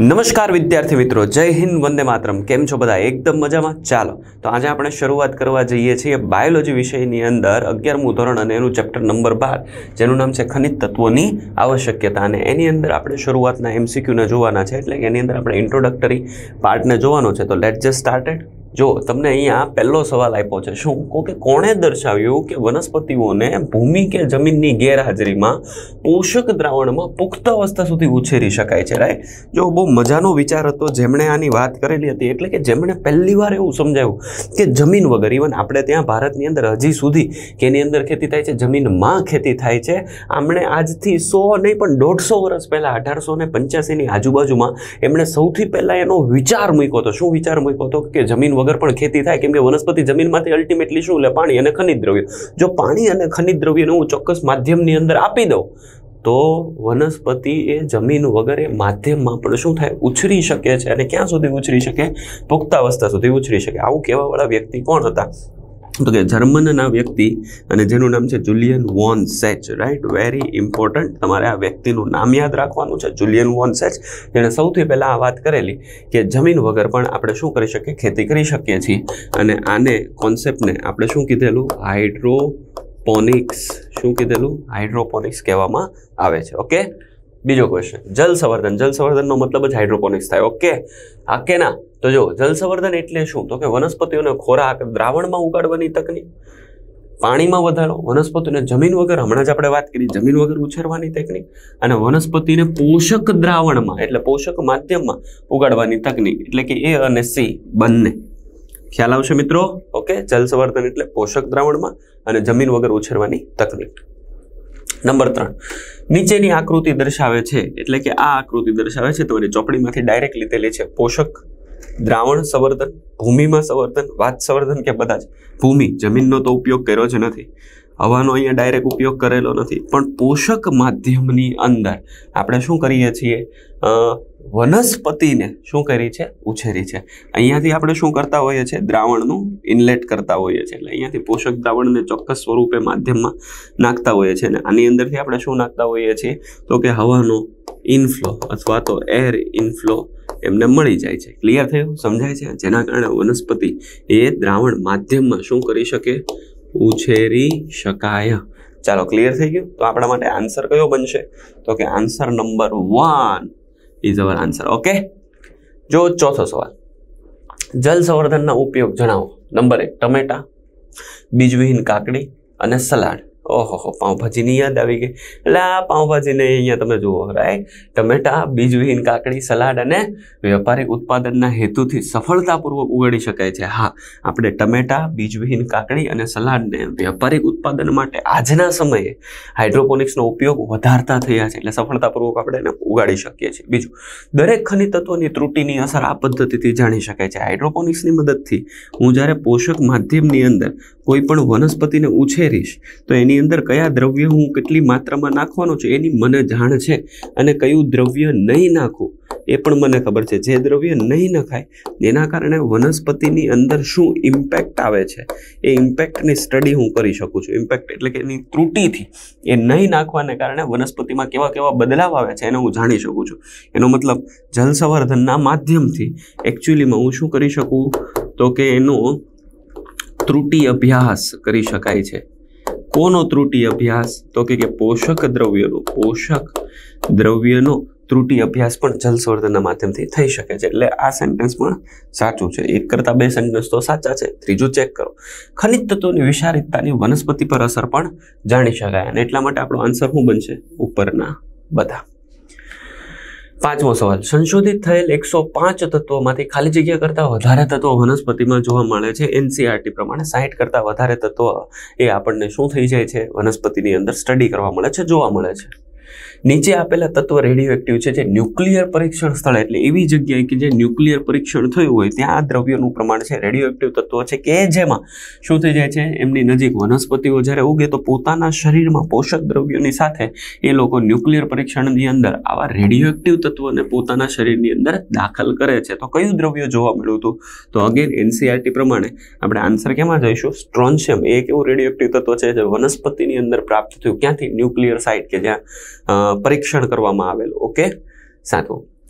નમસ્કાર વિદ્યાર્થી મિત્રો, જય હિન્દ, વંદે માતરમ। કેમ છો બધા? એકદમ મજામાં? ચાલો તો આજે આપણે શરૂઆત કરવા જઈએ છીએ બાયોલોજી વિષયની અંદર 11મું ધોરણ અને એનું ચેપ્ટર નંબર 12 જેનું નામ છે ખનિજ તત્વોની આવશ્યકતા। અને એની અંદર આપણે શરૂઆતના MCQને જોવાના છે, એટલે કે એની અંદર આપણે ઇન્ટ્રોડક્ટરી પાર્ટને જોવાનો છે। તો લેટ્સ જસ્ટ સ્ટાર્ટેડ। જો તમને અહીંયા પહેલો સવાલ આપ્યો છે, શું કે કોણે દર્શાવ્યું કે વનસ્પતિઓને ભૂમિ કે જમીનની ગેરહાજરીમાં પોષક દ્રાવણમાં પુખ્ત અવસ્થા સુધી ઉછેરી શકાય છે, રાઈટ? જો બહુ મજાનો વિચાર હતો જેમણે આની વાત કરેલી હતી, એટલે કે જેમણે પહેલી વાર એવું સમજાવ્યું કે જમીન વગર, ઇવન આપણે ત્યાં ભારતની અંદર હજી સુધી કે એની અંદર ખેતી થાય છે, જમીનમાં ખેતી થાય છે। આમણે આજથી 100 નહીં પણ 150 વર્ષ પહેલાં 1885ની આજુબાજુમાં એમણે સૌથી પહેલાં એનો વિચાર મૂક્યો હતો। શું વિચાર મૂક્યો હતો? કે જમીન વગર પણ ખેતી થાય, કેમ કે વનસ્પતિ જમીનમાંથી અલ્ટિમેટલી શું લે? પાણી અને ખનિજ દ્રવ્ય। જો પાણી અને ખનિજ દ્રવ્યને હું ચોક્કસ માધ્યમની અંદર આપી દઉં તો વનસ્પતિ એ જમીન વગર એ માધ્યમમાં પણ શું થાય? ઉછરી શકે છે। અને ક્યાં સુધી ઉછરી શકે? પુખ્તાવસ્થા સુધી ઉછરી શકે। આવું કહેવાવાળા વ્યક્તિ કોણ હતા? તો કે જર્મનના વ્યક્તિ, અને જેનું નામ છે Julian von Sachs, right? Very important, તમારે આ વ્યક્તિનું નામ યાદ રાખવાનું છે, જુલિયન વોન સેચ, જેણે સૌથી પહેલાં આ વાત કરેલી કે જમીન વગર પણ આપણે શું કરી શકીએ? ખેતી કરી શકીએ છીએ। અને આને કોન્સેપ્ટને આપણે શું કીધેલું? હાઇડ્રોપોનિક્સ। શું કીધેલું? હાઇડ્રોપોનિક્સ કહેવામાં આવે છે। ઓકે, બીજો ક્વેશ્ચન, જલ સંવર્ધન। જલ સંવર્ધનનો મતલબ જ હાઇડ્રોપોનિક્સ થાય। ઓકે, હા કે ના? તો જો જલ સંવર્ધન એટલે શું? તો કે વનસ્પતિઓને ખોરાક દ્રાવણમાં ઉગાડવાની તકનીક, પાણીમાં વધારો, વનસ્પતિને જમીન વગર, હમણાં જ આપણે વાત કરી, જમીન વગર ઉછેરવાની ટેકનિક, અને વનસ્પતિને પોષક દ્રાવણમાં એટલે પોષક માધ્યમમાં ઉગાડવાની તકનિક, એટલે કે A અને C બંને। ખ્યાલ આવશે મિત્રો? ઓકે, જલ સંવર્ધન એટલે પોષક દ્રાવણમાં અને જમીન વગર ઉછેરવાની તકનિક। નંબર 3, નીચેની આકૃતિ દર્શાવે છે, એટલે કે આ આકૃતિ દર્શાવે છે, તમારી ચોપડીમાંથી ડાયરેક્ટ લીધેલી છે। પોષક દ્રાવણ સંવર્ધન, ભૂમિમાં સંવર્ધન, વાત સંવર્ધન કે બધા જ? ભૂમિ, જમીનનો તો ઉપયોગ કર્યો જ નથી, હવાનો અહીંયા ડાયરેક્ટ ઉપયોગ કરેલો નથી, પણ પોષક માધ્યમની અંદર આપણે શું કરીએ છીએ? વનસ્પતિને શું કરી છે? ઉછેરી છે। અહીંયાથી આપણે શું કરતા હોઈએ છીએ? દ્રાવણનું ઇનલેટ કરતા હોઈએ છીએ, એટલે અહીંયાથી પોષક દ્રાવણને ચોક્કસ સ્વરૂપે માધ્યમમાં નાખતા હોઈએ છીએ, અને આની અંદરથી આપણે શું નાખતા હોઈએ છીએ? તો કે હવાનો ઇનફ્લો અથવા તો એર ઇનફ્લો એમને મળી જાય છે। ક્લિયર થયું? સમજાય છે? જેના કારણે વનસ્પતિ એ દ્રાવણ માધ્યમમાં શું કરી શકે? ઉછેરી શકાય। ચાલો, ક્લિયર થઈ ગયું? તો આપણા માટે આન્સર કયો બનશે? તો કે answer number 1 is our answer. Okay, જો ચોથો સવાલ, જલ સંવર્ધનના ઉપયોગ જણાવો। નંબર 1, ટમેટા, બીજવિહીન કાકડી અને સલાડ। ઓહો, પાઉંભાજીની યાદ આવી ગઈ। એટલે આ પાઉંભાજીને અહીંયા તમે જુઓ, રાઈટ? ટમેટા, બીજવિહીન કાકડી, સલાડ અને વ્યાપારિક ઉત્પાદનના હેતુથી સફળતાપૂર્વક ઉગાડી શકાય છે। હા, આપણે ટમેટા, બીજવિહીન કાકડી અને સલાડને વ્યાપારિક ઉત્પાદન માટે આજના સમયે હાઇડ્રોપોનિક્સનો ઉપયોગ વધારતા થયા છે, એટલે સફળતાપૂર્વક આપણે એને ઉગાડી શકીએ છીએ। બીજું, દરેક ખનિજ તત્વોની ત્રુટિની અસર આ પદ્ધતિથી જાણી શકાય છે। હાઇડ્રોપોનિક્સની મદદથી હું જ્યારે પોષક માધ્યમની અંદર કોઈ પણ વનસ્પતિને ઉછેરીશ તો એની અંદર કયા દ્રવ્ય હું કેટલી માત્રામાં નાખવાનું છે એની મને જાણ છે, અને કયું દ્રવ્ય નહીં નાખવું એ પણ મને ખબર છે। જે દ્રવ્ય નહીં નખાય એના કારણે વનસ્પતિની અંદર શું ઇમ્પેક્ટ આવે છે એ ઇમ્પેક્ટની સ્ટડી હું કરી શકું છું। ઇમ્પેક્ટ એટલે કે એની ત્રુટિથી, એ નહીં નાખવાને કારણે વનસ્પતિમાં કેવા કેવા બદલાવ આવે છે એને હું જાણી શકું છું। એનો મતલબ જલ સંવર્ધનના માધ્યમથી એકચ્યુઅલીમાં હું શું કરી શકું? તો કે એનો ત્રુટિ અભ્યાસ કરી શકાય છે। કોનો ત્રુટિ અભ્યાસ? તો કે પોષક દ્રવ્યનો ત્રુટિ અભ્યાસ પણ જલ સંવર્ધનના માધ્યમથી થઈ શકે છે। એટલે આ સેન્ટેન્સ પણ સાચું છે। એક કરતાં બે સેન્ટેન્સ તો સાચા છે, ત્રીજું ચેક કરો। ખનિજ તત્વોની વિષારિતતાની વનસ્પતિ પર અસર પણ જાણી શકાય, અને એટલા માટે આપણો આન્સર શું બનશે? ઉપરના બધા। 5મો સવાલ, સંશોધિત થયેલ 105 તત્વોમાંથી ખાલી જગ્યા કરતાં વધારે તત્વો વનસ્પતિમાં જોવા મળે છે। NCERT પ્રમાણે 60 કરતાં વધારે તત્વો એ આપણને શું થઈ જાય છે? વનસ્પતિની અંદર સ્ટડી કરવા મળે છે, જોવા મળે છે। નીચે આપેલા તત્વ રેડિયો એક્ટિવ છે જે ન્યુક્લિયર પરીક્ષણ સ્થળ, એટલે એવી જગ્યાએ કે જે ન્યુક્લિયર પરીક્ષણ થયું હોય ત્યાં આ દ્રવ્યનું પ્રમાણ છે, રેડિયો એક્ટિવ તત્વો છે, કે જેમાં શું થઈ જાય છે? એમની નજીક વનસ્પતિઓ જ્યારે ઉગે તો પોતાના શરીરમાં પોષક દ્રવ્યોની સાથે એ લોકો ન્યુક્લિયર પરીક્ષણની અંદર આવા રેડિયો એક્ટિવ તત્વોને પોતાના શરીરની અંદર દાખલ કરે છે। તો કયું દ્રવ્ય જોવા મળ્યું હતું? તો અગેન NCERT પ્રમાણે આપણે આન્સર કેમાં જઈશું? સ્ટ્રોન્શિયમ એ એક એવું રેડિયો એક્ટિવ તત્વ છે જે વનસ્પતિની અંદર પ્રાપ્ત થયું, ક્યાંથી? ન્યુક્લિયર સાઇટ કે જ્યાં પરીક્ષણ કરવામાં આવેલું। ઓકે, સાચું।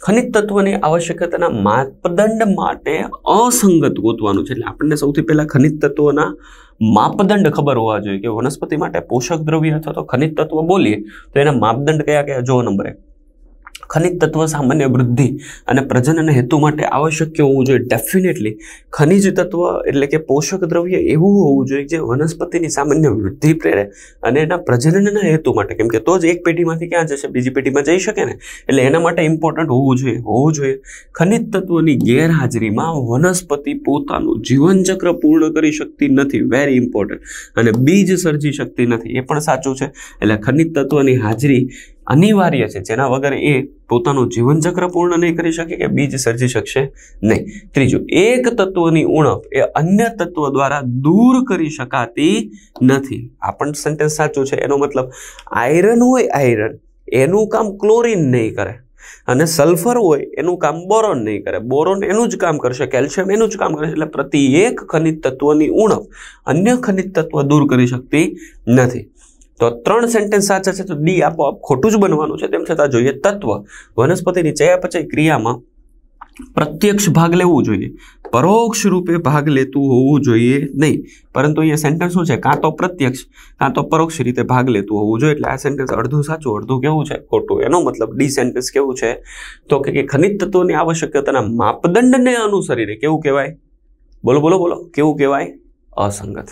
ખનિજ તત્વની આવશ્યકતાના માપદંડ માટે અસંગત ગોતવાનું છે. એટલે આપણને સૌથી પહેલા ખનિજ તત્વોના માપદંડ ખબર હોવા જોઈએ કે વનસ્પતિ માટે પોષક દ્રવ્ય અથવા તો ખનિજ તત્વ બોલીએ તો એના માપદંડ કયા કયા? જો નંબર 1, ખનિજ તત્વ સામાન્ય વૃદ્ધિ અને પ્રજનન હેતુ માટે આવશ્યક હોવું જોઈએ. ડેફિનેટલી ખનિજ તત્વ એટલે કે પોષક દ્રવ્ય એવું હોવું જોઈએ જે વનસ્પતિની સામાન્ય વૃદ્ધિ પ્રેરે અને એના પ્રજનનના હેતુ માટે, કેમ કે તો જ એક પેઢીમાંથી ક્યાં જશે, બીજી પેઢીમાં જઈ શકે ને, એટલે એના માટે ઇમ્પોર્ટન્ટ હોવું જોઈએ. ખનિજ તત્વની ગેરહાજરીમાં વનસ્પતિ પોતાનું જીવનચક્ર પૂર્ણ કરી શકતી નથી, વેરી ઇમ્પોર્ટન્ટ, અને બીજ સર્જી શકતી નથી, એ પણ સાચું છે. એટલે ખનિજ તત્વની હાજરી અનિવાર્ય છે, જેના વગર એ પોતાનું જીવનચક્ર પૂર્ણ નહીં કરી શકે કે બીજ સર્જી શકશે નહીં. ત્રીજું, એક તત્વની ઉણપ એ અન્ય તત્વ દ્વારા દૂર કરી શકાતી નથી. આ પણ સેન્ટેન્સ સાચું છે. એનો મતલબ આયરન હોય, આયરન એનું કામ ક્લોરીન નહીં કરે, અને સલ્ફર હોય એનું કામ બોરોન નહીં કરે, બોરોન એનું જ કામ કરશે, કેલ્શિયમ એનું જ કામ કરશે. એટલે પ્રતિ એક ખનિજ તત્વની ઉણપ અન્ય ખનિજ તત્વ દૂર કરી શકતી નથી. તો 3 સેન્ટેન્સ સાચા છે, તો ડી આપોઆપ ખોટું જ બનવાનું છે. તેમ છતાં જોઈએ, તત્વ વનસ્પતિની ચયાપચય ક્રિયામાં પ્રત્યક્ષ ભાગ લેવું જોઈએ, પરોક્ષ રૂપે ભાગ લેતું હોવું જોઈએ નહીં. પરંતુ અહીંયા સેન્ટેન્સ શું છે? કાં તો પ્રત્યક્ષ કાં તો પરોક્ષ રીતે ભાગ લેતું હોવું જોઈએ. એટલે આ સેન્ટેન્સ અડધું સાચું અડધું કેવું છે? ખોટું. એનો મતલબ ડી સેન્ટેન્સ કેવું છે? તો કે ખનિજ તત્વોની આવશ્યકતાના માપદંડને અનુસરીને કેવું કહેવાય? બોલો બોલો બોલો, કેવું કહેવાય? અસંગત.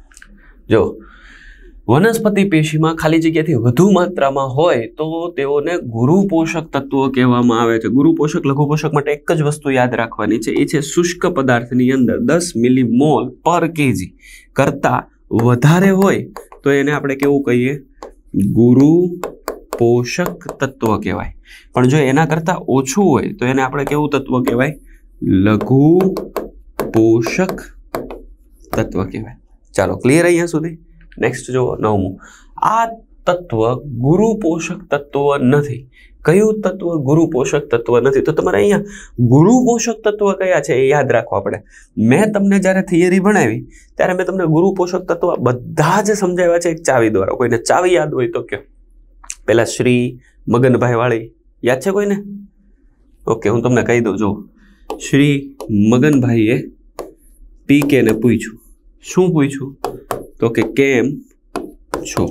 જો વનસ્પતિ પેશીમાં ખાલી જગ્યાથી વધુ માત્રામાં હોય તો તેઓને ગુરુ પોષક તત્વો કહેવામાં આવે છે. ગુરુ પોષક લઘુ પોષક માટે એક જ વસ્તુ યાદ રાખવાની છે, એ છે શુષ્ક પદાર્થની અંદર 10 મિલીમોલ પર કેજી કરતાં વધારે હોય તો એને આપણે કેવું કહીએ? ગુરુ પોષક તત્વ કહેવાય. પણ જો એના કરતાં ઓછું હોય તો એને આપણે કેવું તત્વ કહેવાય? લઘુ પોષક તત્વ કહેવાય. ચાલો, ક્લિયર અહીંયા સુધી? નેક્સ્ટ જો 9મું, આ તત્વ ગુરુ પોષક તત્વ નથી. કયું તત્વ ગુરુ પોષક તત્વ નથી? તો તમારે અહીંયા ગુરુ પોષક તત્વ કયા છે એ યાદ રાખવા પડે. મેં તમને જ્યારે થિયરી ભણાવી ત્યારે મેં તમને ગુરુ પોષક તત્વ બધા જ સમજાવ્યા છે એક ચાવી દ્વારા. કોઈને ચાવી યાદ હોય તો કયો? પેલા શ્રી મગનભાઈ વાળી યાદ છે કોઈને? ઓકે, હું તમને કહી દઉં. જો શ્રી મગનભાઈએ પીકે ને પૂછ્યું. શું પૂછ્યું? તો કે કેમ છો?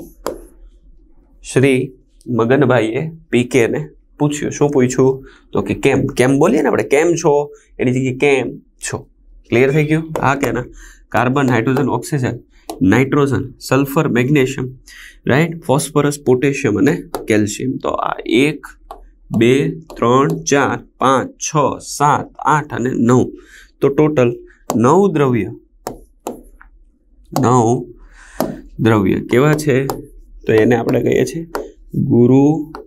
શ્રી મગનભાઈએ પીકે ને પૂછ્યું. શું પૂછ્યું? તો કે કેમ. કેમ બોલીએ ને આપણે, કેમ છો એની જગ્યાએ કેમ છો. ક્લિયર થઈ ગયું? હા કે ના? Carbon, hydrogen, oxygen, nitrogen, sulphur, magnesium, right, phosphorus, potassium અને કેલ્શિયમ. તો આ 1 2 3 4 5 6 7 8 અને 9, તો ટોટલ 9 દ્રવ્ય કેવા છે? તો એને આપણે કહીએ છીએ ગુરુ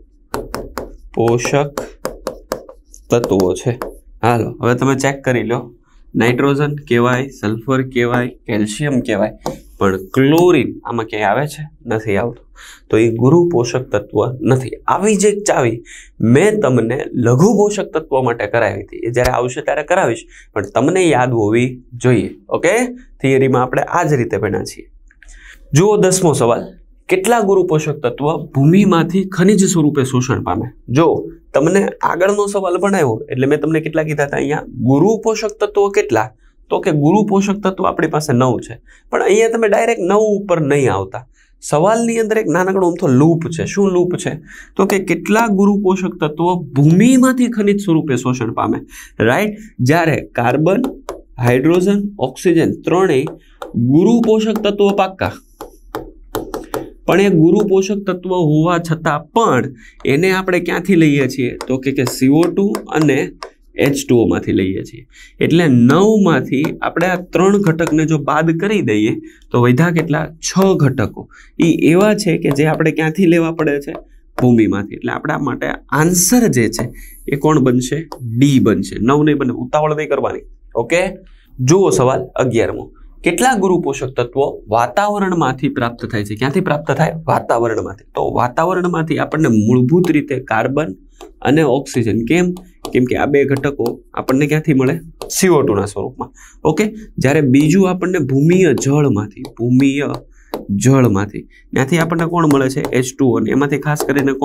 પોષક તત્વો છે. હાલો, હવે તમે ચેક કરી લો. નાઇટ્રોજન કહેવાય, સલ્ફર કહેવાય, કેલ્શિયમ કહેવાય, પણ ક્લોરીન આમાં ક્યાંય આવે છે? નથી આવતું. તો એ ગુરુ પોષક તત્વ નથી. આવી જ એક ચાવી મેં તમને લઘુ પોષક તત્વ માટે કરાવી હતી. એ જ્યારે આવશે ત્યારે કરાવીશ, પણ તમને યાદ હોવી જોઈએ. ઓકે, થિયરીમાં આપણે આ જ રીતે ભણ્યા છીએ. જુઓ 10મો સવાલ, કેટલા ગુરુ પોષક તત્વ ભૂમિમાંથી ખનિજ સ્વરૂપે શોષણ પામે? જો તમને આગળનો સવાલ ભણાવ્યો એટલે મેં તમને કેટલા કીધા હતા? અહીંયા ગુરુ પોષક તત્વો કેટલા? તો કે ગુરુ પોષક તત્વો આપણી પાસે 9 છે. પણ અહીંયા તમે ડાયરેક્ટ 9 ઉપર નહીં આવતા. સવાલની અંદર એક નાનકડો અમથો લૂપ છે. શું લૂપ છે? તો કે કેટલા ગુરુ પોષક તત્વો ભૂમિમાંથી ખનિજ સ્વરૂપે શોષણ પામે? રાઈટ. જ્યારે કાર્બન, હાઇડ્રોજન, ઓક્સિજન ત્રણેય ગુરુ પોષક તત્વો પાક્કા, પણ એ ગુરુ પોષક તત્વ હોવા છતાં પણ એને આપણે ક્યાંથી લઈએ છીએ? તો કે CO2 અને H2O માંથી લઈએ છીએ. એટલે 9 માંથી આપણે આ 3 ઘટકને જો બાદ કરી દઈએ તો વધ્યા કેટલા? 6 ઘટકો. એ એવા છે કે જે આપણે ક્યાંથી લેવા પડે છે? ભૂમિમાંથી. એટલે આપણા માટે આન્સર જે છે એ કોણ બનશે? ડી બનશે. 9 નહીં બને, ઉતાવળ નહીં કરવાની. ઓકે, જુઓ સવાલ 11મો, કેટલા ગુરુ પોષક તત્વો વાતાવરણમાંથી પ્રાપ્ત થાય છે? ક્યાંથી પ્રાપ્ત થાય? વાતાવરણમાંથી. તો વાતાવરણમાંથી આપણને મૂળભૂત રીતે કાર્બન અને ઓક્સિજન. કેમ? કેમ કે આ બે ઘટકો આપણને ક્યાંથી મળે? CO2 ના સ્વરૂપમાં. ઓકે, જ્યારે બીજું આપણને ભૂમિય જળમાંથી, ત્યાંથી આપણને કોણ મળે છે? H2O. અને એમાંથી ખાસ કરીને કોણ?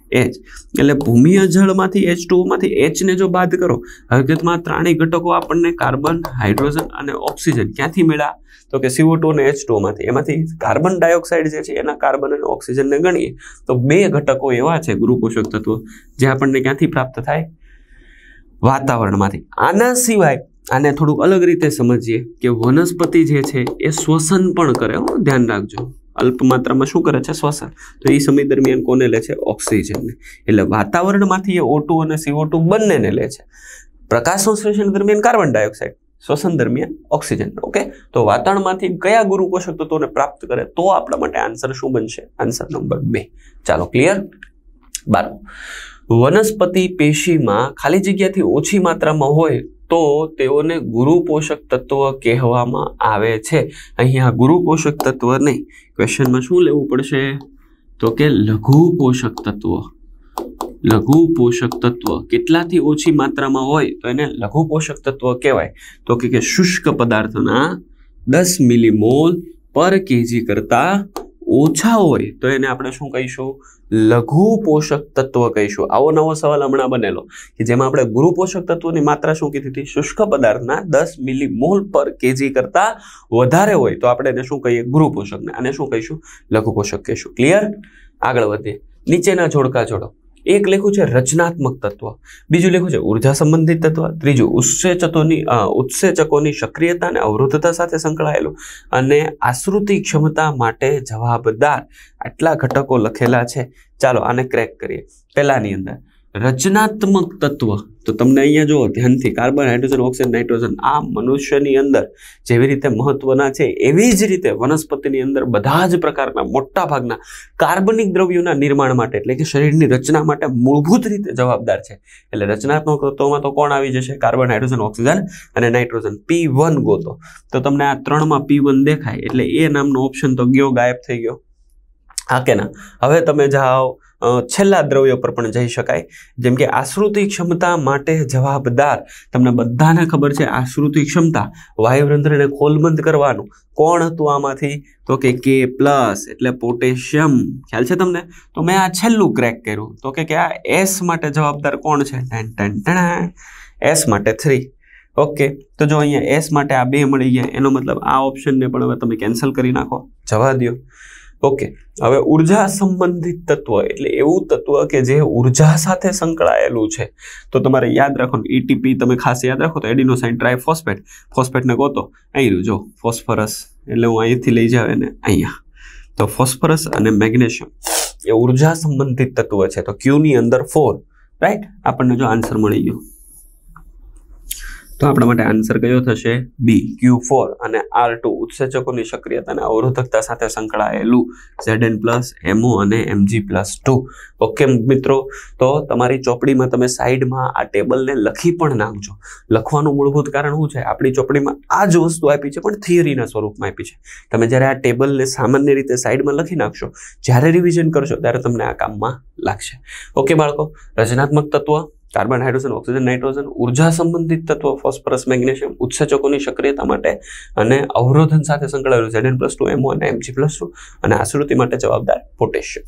H એટલે ભૂમિય જળમાંથી H2O માંથી H ને જો બાદ કરો, હકીકતમાં ત્રણેય ઘટકો આપણને કાર્બન, હાઇડ્રોજન અને ઓક્સિજન ક્યાંથી મળ્યા? તો કે CO2 અને H2O માંથી. એમાંથી કાર્બન ડાયોક્સાઇડ જે છે એના કાર્બન અને ઓક્સિજનને ગણીએ તો 2 ઘટકો એવા છે ગુરુ પોષક તત્વો જે આપણને ક્યાંથી પ્રાપ્ત થાય? વાતાવરણમાંથી. આના સિવાય આને થોડું અલગ રીતે સમજીએ કે વનસ્પતિ જે છે એ શ્વસન પણ કરે. ધ્યાન રાખજો, અલ્પ માત્રામાં શું કરે છે? શ્વસન. તો એ સમય દરમિયાન કોને લે છે? ઓક્સિજનને. એટલે વાતાવરણમાંથી એ O2 અને CO2 બંનેને લે છે. પ્રકાશ સંશ્લેષણ દરમિયાન કાર્બન ડાયોક્સાઇડ, શ્વસન દરમિયાન ઓક્સિજન. ઓકે, તો વાતાવરણમાંથી કયા ગુરુ પોષક તત્વોને પ્રાપ્ત કરે તો આપણા માટે આન્સર શું બનશે? Answer number 2. ચાલો, ક્લિયર? 12. વનસ્પતિ પેશીમાં ખાલી જગ્યાથી ઓછી માત્રામાં હોય તો તેઓને ગુરુ પોષક તત્વ કહેવામાં આવે છે. અહીંયા ગુરુ પોષક તત્વ નહીં, ક્વેશ્ચનમાં શું લેવું પડશે? તો કે લઘુ પોષક તત્વ. લઘુ પોષક તત્વ કેટલાથી ઓછી માત્રામાં હોય તો એને લઘુ પોષક તત્વ કહેવાય. તો કે શુષ્ક પદાર્થના 10 મિલીમોલ પર કેજી કરતા ઓછા હોય તો એને આપણે શું કહીશું? લઘુ પોષક તત્વ કહીશું. આવો નવો સવાલ હમણાં બનેલો કે જેમાં આપણે ગુરુ પોષક તત્વની માત્રા શું કીધી હતી? શુષ્ક પદાર્થના 10 મિલીમોલ પર કેજી કરતા વધારે હોય તો આપણે એને શું કહીએ? ગુરુ પોષકને. આને શું કહીશું? લઘુ પોષક કહીશું. ક્લિયર? આગળ વધીએ. નીચેના જોડકા જોડો. એક લખ્યું છે રચનાત્મક તત્વ, બીજું લખ્યું છે ઉર્જા સંબંધિત તત્વ, ત્રીજું ઉત્સેચકોની સક્રિયતા અને અવરોધતા સાથે સંકળાયેલું, અને આશ્રુતિ ક્ષમતા માટે જવાબદાર. આટલા ઘટકો લખેલા છે. ચાલો આને ક્રેક કરીએ. પહેલાની અંદર રચનાત્મક તત્વ, તો તમને અહીંયા જો ધ્યાનથી કાર્બન, હાઇડ્રોજન, ઓક્સિજન, નાઇટ્રોજન આ મનુષ્યની અંદર જેવી રીતે મહત્વના છે એવી જ રીતે વનસ્પતિની અંદર બધા જ પ્રકારના મોટા ભાગના કાર્બનિક દ્રવ્યોના નિર્માણ માટે એટલે કે શરીરની રચના માટે મૂળભૂત રીતે જવાબદાર છે. એટલે રચનાત્મક તત્વોમાં તો કોણ આવી જશે? કાર્બન, હાઇડ્રોજન, ઓક્સિજન અને નાઇટ્રોજન. P1 ગોતો તો તમને આ ત્રણમાં P1 દેખાય એટલે એ નામનો ઓપ્શન તો ગયો, ગાયબ થઈ ગયો. હા કે ના? હવે તમે જાઓ છેલ્લા દ્રવ્ય પર પણ જઈ શકાય, જેમ કે આશ્રુતિ ક્ષમતા માટે જવાબદાર. તમને બધાને ખબર છે આશ્રુતિ ક્ષમતા, વાયુરંધ્રને ખોલબંધ કરવાનું. કોણ હતું આમાંથી? તો કે K+ એટલે પોટેશિયમ. ખ્યાલ છે તમને? તો મેં આ છેલ્લું ક્રેક કર્યું તો કે આ S માટે જવાબદાર કોણ છે? S માટે 3. ઓકે, તો જો અહીંયા S માટે આ 2 મળી ગયા, એનો મતલબ આ ઓપ્શનને પણ હવે તમે કેન્સલ કરી નાખો, જવા દો. ઓકે, હવે ઉર્જા સંબંધિત તત્વ એટલે એવું તત્વ કે જે ઉર્જા સાથે સંકળાયેલું છે. તો તમારે યાદ રાખો, ETP તમે ખાસ યાદ રાખો તો એડિનોસાઇન ટ્રાઇફોસ્ફેટ. ફોસ્ફેટને ગોતો. અહીં રહ્યું જો ફોસ્ફરસ, એટલે હું અહીંથી લઈ જાવ એને અહીંયા. તો ફોસ્ફરસ અને મેગ્નેશિયમ એ ઉર્જા સંબંધિત તત્વ છે. તો Q ની અંદર 4, રાઈટ? આપણને જો આન્સર મળી ગયો તો આપણા માટે આન્સર કયો થશે? B, Q4 અને R2 ઉત્સેચકોની સક્રિયતા અને અવરોધકતા સાથે સંકળાયેલું Zn+, MO અને Mg+2. ઓકે મિત્રો, તો તમારી ચોપડીમાં તમે સાઈડમાં આ ટેબલને લખી પણ નાખજો. લખવાનું મૂળભૂત કારણ શું છે? આપણી ચોપડીમાં આ જ વસ્તુ આપી છે પણ થિયરીના સ્વરૂપમાં આપી છે. તમે જ્યારે આ ટેબલને સામાન્ય રીતે સાઈડમાં લખી નાખશો, જ્યારે રિવિઝન કરશો ત્યારે તમને આ કામમાં લાગશે. ઓકે બાળકો, રચનાત્મક તત્વ કાર્બન, હાઇડ્રોજન, ઓક્સિજન, નાઇટ્રોજન, ઉર્જા સંબંધિત તત્વ ફોસ્ફરસ, મેગ્નેશિયમ, ઉત્સેચકોની સક્રિયતા માટે અને અવરોધન સાથે સંકળાયેલું Zn+2, MO અને Mg+2 અને આશ્રુતિ માટે જવાબદાર પોટેશિયમ.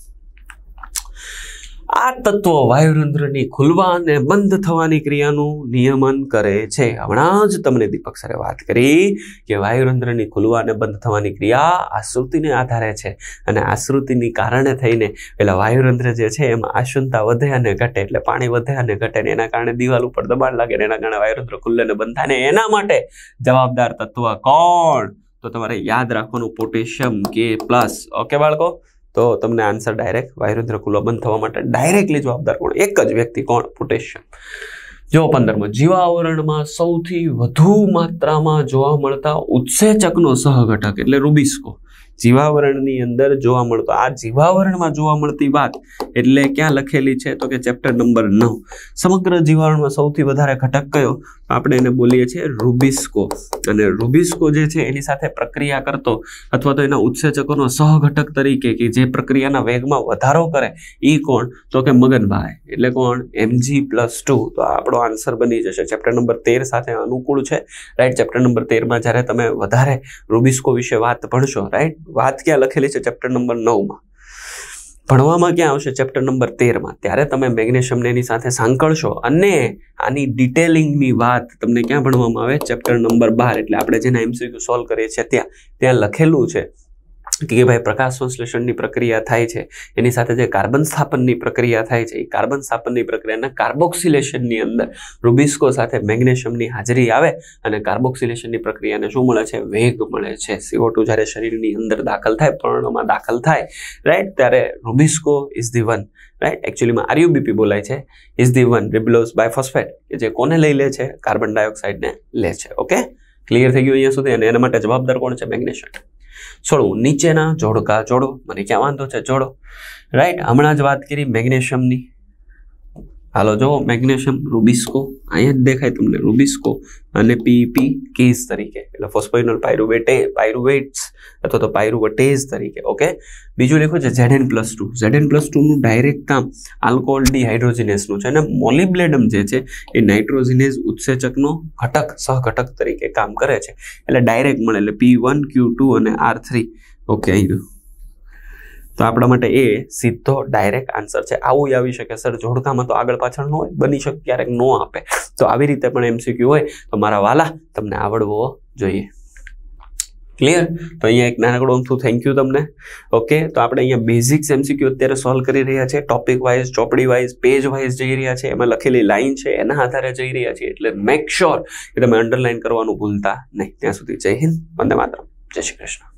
આ તત્વો વાયુરંધ્રની ખુલવા અને બંધ થવાની ક્રિયાનું નિયમન કરે છે. હમણાં જ તમને દીપક સરે વાત કરી કે વાયુરંધ્રની ખુલવા અને બંધ થવાની ક્રિયા આશ્રુતિને આધારે છે, અને આશ્રુતિની કારણે થઈને પેલા વાયુરંધ્ર જે છે એમાં આશુનતા વધે અને ઘટે, એટલે પાણી વધે અને ઘટે ને એના કારણે દિવાલ ઉપર દબાણ લાગે ને એના કારણે વાયુરંધ્ર ખુલ્લે ને બંધ થાય ને એના માટે જવાબદાર તત્વ કોણ? તો તમારે યાદ રાખવાનું પોટેશિયમ K+. ઓકે બાળકો, તો તમને આન્સર ડાયરેક્ટ વાયુરંધ્ર ખુલ્લો બંધ થવા માટે ડાયરેક્ટલી જવાબદાર કોણ? એક જ વ્યક્તિ, કોણ? પોટેશિયમ. જો 15માં જીવાવરણમાં સૌથી વધુ માત્રામાં જોવા મળતા ઉત્સેચકનો સહઘટક એટલે રૂબિસ્કો. જીવાવરણની અંદર જોવા મળતો, આ જીવાવરણમાં જોવા મળતી વાત એટલે ક્યાં લખેલી છે? તો કે ચેપ્ટર નંબર 9. સમગ્ર જીવાવરણમાં સૌથી વધારે ઘટક કયો? આપણે એને બોલીએ છીએ રૂબિસ્કો. અને રૂબિસ્કો જે છે એની સાથે પ્રક્રિયા કરતો અથવા તો એના ઉત્સેચકોનો સહઘટક તરીકે કે જે પ્રક્રિયાના વેગમાં વધારો કરે એ કોણ? તો કે મગનભાઈ. એટલે કોણ? Mg+2. તો આપણો આન્સર બની જશે. ચેપ્ટર નંબર 13 સાથે અનુકૂળ છે, રાઈટ? ચેપ્ટર નંબર 13માં જ્યારે તમે વધારે રૂબિસ્કો વિશે વાત ભણશો, રાઈટ? વાત ક્યાં લખેલી છે? ચેપ્ટર નંબર 9માં. ભણવામાં ક્યાં આવશે? ચેપ્ટર નંબર 13માં. ત્યારે તમે મેગ્નેશિયમને એની સાથે સાંકળશો અને આની ડિટેલિંગની વાત તમને ક્યાં ભણવામાં આવે? Chapter number 12. એટલે આપણે જેના MCQ સોલ્વ કરીએ છીએ ત્યાં લખેલું છે કે ભાઈ પ્રકાશ સંશ્લેષણની પ્રક્રિયા થાય છે, એની સાથે જે કાર્બન સ્થાપનની પ્રક્રિયા થાય છે, એ કાર્બન સ્થાપનની પ્રક્રિયાના કાર્બોક્સિલેશનની અંદર રૂબિસ્કો સાથે મેગ્નેશિયમની હાજરી આવે અને કાર્બોક્સિલેશનની પ્રક્રિયાને શું મળે છે? વેગ મળે છે. CO2 જ્યારે શરીરની અંદર દાખલ થાય, પર્ણમાં દાખલ થાય, રાઈટ, ત્યારે rubisco is the one, right, એકચ્યુઅલીમાં RUBP બોલાય છે, is the one, ribulose biphosphate, કે જે કોને લઈ લે છે? કાર્બન ડાયોક્સાઇડને લે છે. ઓકે, ક્લિયર થઈ ગયું અહીંયા સુધી? અને એના માટે જવાબદાર કોણ છે? મેગ્નેશિયમ. છોડવું, નીચેના જોડકા જોડો. મને ક્યાં વાંધો છે? જોડો, રાઈટ. હમણાં જ વાત કરી મેગ્નેશિયમની. હાલો જો, મેગ્નેશિયમ રૂબિસ્કો અહીંયા જ દેખાય તમને, રૂબિસ્કો અને PP કેઝ તરીકે, એટલે ફોસ્ફોઇનોલ પાયરુવેટ્સ અથવા તો પાયરુવેટેઝ તરીકે. ઓકે, બીજું લખ્યું છે Zn+2. Zn+2 નું ડાયરેક્ટ કામ આલ્કોહોલ ડિહાઇડ્રોજિનેસનું છે અને મોલિબ્લેડમ જે છે એ નાઇટ્રોજિનેઝ ઉત્સેચકનો ઘટક, સહઘટક તરીકે કામ કરે છે. એટલે ડાયરેક્ટ મળે, એટલે P1, Q2 અને R3. ઓકે, અહીં તો આપણા માટે એ સીધો ડાયરેક્ટ આન્સર છે. આવું આવી શકે સર, જોડકામાં તો આગળ પાછળ ન હોય, બની શકે ક્યારેક નો આપે, તો આવી રીતે પણ MCQ હોય તો મારા વાલા તમને આવડવો જોઈએ. ક્લિયર? તો અહીંયા એક નાનકડું અમથું થેન્ક યુ તમને. ઓકે, તો આપણે અહીંયા બેઝિક્સ MCQ અત્યારે સોલ્વ કરી રહ્યા છે. ટોપિક વાઇઝ, ચોપડી વાઇઝ, પેજ વાઇઝ જઈ રહ્યા છે. એમાં લખેલી લાઈન છે એના આધારે જઈ રહ્યા છીએ. એટલે મેક શ્યોર કે તમે અંડરલાઈન કરવાનું ભૂલતા નહીં. ત્યાં સુધી જય હિન્દ, વંદે માતરમ, જય શ્રી કૃષ્ણ.